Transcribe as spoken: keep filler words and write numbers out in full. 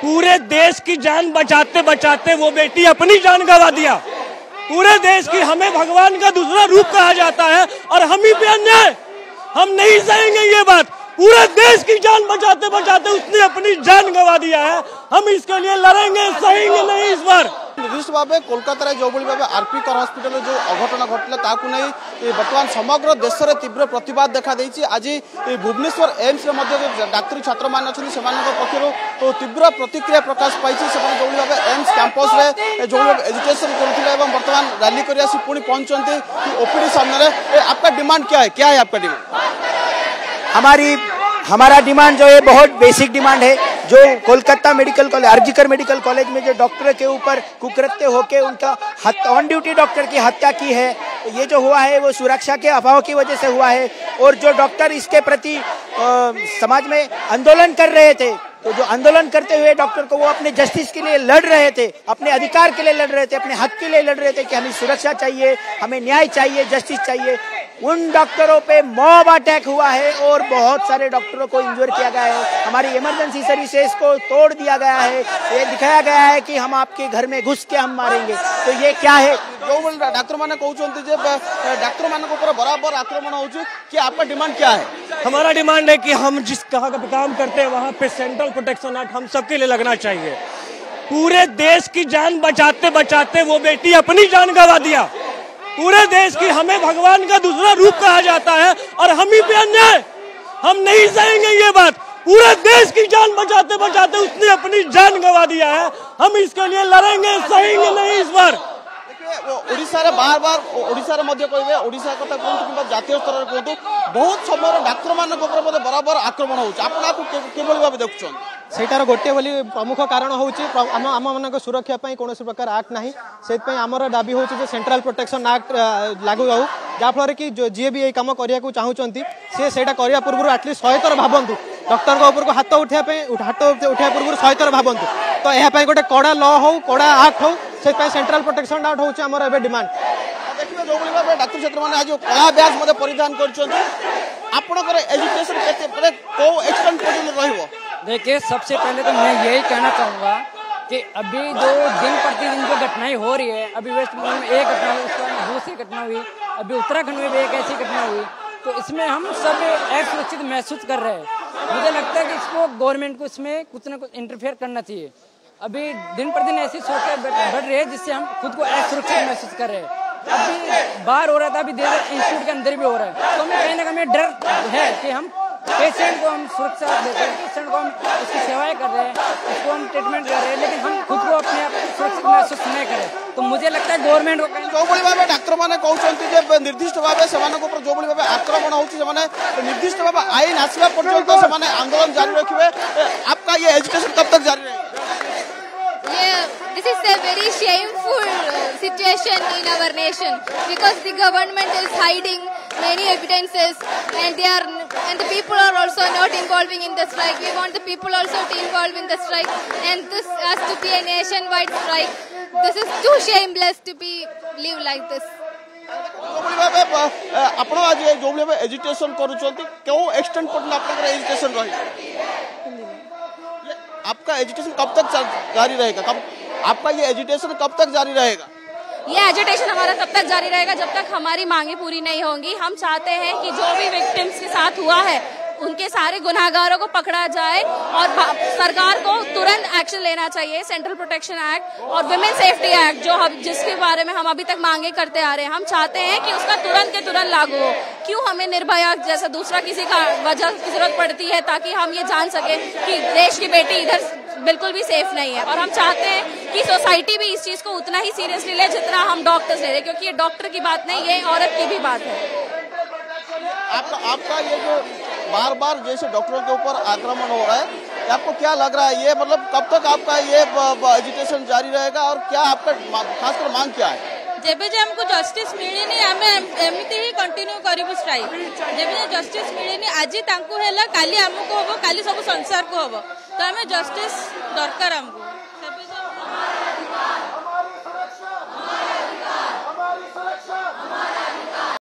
पूरे देश की जान बचाते बचाते वो बेटी अपनी जान गंवा दिया। पूरे देश की, हमें भगवान का दूसरा रूप कहा जाता है और हम ही पे अन्याय, हम नहीं सहेंगे ये बात। पूरे देश की जान बचाते बचाते उसने अपनी जान गंवा दिया है, हम इसके लिए लड़ेंगे, सहेंगे नहीं इस बार। निर्दिष्ट भाव कोलकाता जो भाव आरपी कर हॉस्पिटल जो अघटन घटला ताकू नहीं बर्तमान समग्र देश में तीव्र प्रतिवाद देखा देछि। आज भुवनेश्वर एम्स डाक्तरी छात्र मान अच्छे पक्षर तीव्र प्रतिक्रिया प्रकाश पाई। जो भाव एम्स कैंपस रे जो एजुकेशन करुले बर्तमान रैली कर पुणी पहुंचते ओपीडी सामने। आपका डिमांड क्या है, क्या है आपका डिमांड? हमारी हमारा डिमांड जो है बहुत बेसिक डिमांड है। जो Kolkata medical college, RG Kar medical college में जो डॉक्टर के ऊपर कुकृत्य होके उनका ऑन ड्यूटी डॉक्टर की हत्या की है, ये जो हुआ है वो सुरक्षा के अभाव की वजह से हुआ है। और जो डॉक्टर इसके प्रति आ, समाज में आंदोलन कर रहे थे, तो जो आंदोलन करते हुए डॉक्टर को वो अपने जस्टिस के लिए लड़ रहे थे, अपने अधिकार के लिए लड़ रहे थे, अपने हक के लिए लड़ रहे थे कि हमें सुरक्षा चाहिए, हमें न्याय चाहिए, जस्टिस चाहिए। उन डॉक्टरों पे मॉब अटैक हुआ है और बहुत सारे डॉक्टरों को इंजोर किया गया है। हमारी इमरजेंसी सर्विसेज को तोड़ दिया गया है। ये दिखाया गया है कि हम आपके घर में घुस के हम मारेंगे। तो ये क्या है? जो डॉक्टर मैंने कहते डॉक्टर मान ऊपर बराबर आक्रमण हो, कि आपका डिमांड क्या है? हमारा डिमांड है कि हम जिस कहा का काम करते हैं वहाँ पे सेंट्रल प्रोटेक्शन एक्ट हम सबके लिए लगना चाहिए। पूरे देश की जान बचाते बचाते वो बेटी अपनी जान गंवा दिया। पूरे देश की, हमें भगवान का दूसरा रूप कहा जाता है और हम ही पे अन्याय, हम नहीं सहेंगे ये बात। पूरे देश की जान बचाते बचाते उसने अपनी जान गंवा दिया है, हम इसके लिए लड़ेंगे, सहेंगे नहीं इस बार। ओडिशा रे बार बार ओडिशा मध्य कहे ओडिशा कथा कहतु कि जातीय स्तर में कहतु बहुत समय डाक्तर मान बराबर आक्रमण हो देखुन सेटार गोटे बोली प्रमुख कारण होम आम मान सुरक्षा कौन प्रकार एक्ट ना से आमर दाबी हो सेंट्रल प्रोटेक्शन एक्ट लागू जाऊ जहाँफल कि जी भी ये कम करने को चाहूँगी सी से पूर्व एटलिस्ट शहे थर भावतु डॉक्टर उपर को हाथ उठा हाथ उठा पूर्व शहे थर भावतु तो यह गोटे कड़ा ल हो कड़ा एक्ट हो से सेंट्रल प्रोटेक्शन एक्ट हूँ आमर ए डिमांड। देखिए जो भाव डाक्तर छात्र मैंने आज कला बैच मत परिधान कर एजुकेशन को एक्सटेंड पर्यटन रहिबो। देखिए सबसे पहले तो मैं यही कहना चाहूँगा कि अभी जो दिन प्रतिदिन जो घटनाएं हो रही है, अभी वेस्ट बंगाल में एक घटना हुई, उसके बाद दूसरी घटना हुई, अभी उत्तराखंड में भी एक ऐसी घटना हुई, तो इसमें हम सब असुरक्षित महसूस कर रहे हैं। मुझे लगता है कि इसको गवर्नमेंट को इसमें कुछ ना कुछ इंटरफेयर करना चाहिए। अभी दिन प्रतिदिन ऐसी सोचें बढ़ रही है जिससे हम खुद को असुरक्षित महसूस कर रहे हैं। अभी बाहर हो रहा था, अभी देर इंस्टीट्यूट के अंदर भी हो रहा है, तो हमें कहीं ना कहीं डर है कि हम पेशेंट को हम सुरक्षा देते हैं, पेशेंट को हम उसकी सेवाएं कर रहे हैं, उसको हम ट्रीटमेंट कर रहे हैं, लेकिन हम खुद को अपने आप सुरक्षित महसूस नहीं करें। तो मुझे लगता है गवर्नमेंट को जो भाव डाक्तर मैंने कहते निर्दिष्ट भाव से जो भाव आक्रमण हो निर्दिष्ट भाव आईन आसवा पर्यंत से आंदोलन जारी रखिए। आपका ये एजुकेशन कब तक जारी रहेगा? Yeah, this is a very shameful situation in our nation because the government is hiding many evidences and they are and the people are also not involving in the strike. We want the people also to involve in the strike, and this has to be a nationwide strike. This is too shameless to be live like this. आप आज जो भाव education करो extend पर्यटन आप education रही आपका education कब तक जारी रहेगा? कब आपका ये एजुकेशन कब तक जारी रहेगा? ये एजुकेशन हमारा तब तक जारी रहेगा जब तक हमारी मांगे पूरी नहीं होंगी। हम चाहते हैं कि जो भी विक्टिम्स के साथ हुआ है उनके सारे गुनाहगारों को पकड़ा जाए और सरकार को तुरंत एक्शन लेना चाहिए। सेंट्रल प्रोटेक्शन एक्ट और वुमेन सेफ्टी एक्ट जो हम जिसके बारे में हम अभी तक मांगे करते आ रहे हैं, हम चाहते हैं कि उसका तुरंत के तुरंत लागू हो। क्यों हमें निर्भया जैसा दूसरा किसी का वजह की जरूरत पड़ती है ताकि हम ये जान सके कि देश की बेटी इधर बिल्कुल भी सेफ नहीं है। और हम चाहते हैं कि सोसाइटी भी इस चीज को उतना ही सीरियसली ले जितना हम डॉक्टर्स ले रहे हैं, क्योंकि ये डॉक्टर की बात नहीं, ये औरत की भी बात है। आपका आपका ये जो बार बार जैसे डॉक्टरों के ऊपर आक्रमण हो रहा है, आपको क्या लग रहा है ये मतलब कब तक आपका ये एजुकेशन जारी रहेगा और क्या आपका खासकर मांग क्या है? जेबे जे हमको जस्टिस मिलनी आम एमती ही कंटिन्यू करूँ स्ट्राइक। जेबे जस्टिस मिलनी आज तांकू है, काली आमको हम, काली सब संसार को हम, तो आम जस्टिस दरकार हमको।